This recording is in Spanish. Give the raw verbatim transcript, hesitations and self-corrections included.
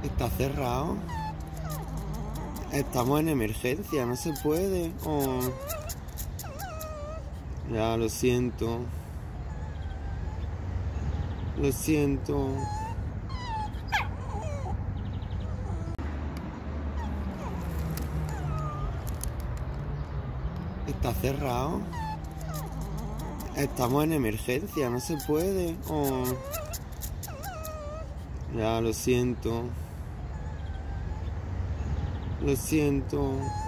Está cerrado. Estamos en emergencia, no se puede. Oh. Ya, lo siento. Lo siento. Está cerrado. Estamos en emergencia, no se puede. Oh. Ya, lo siento. Lo siento.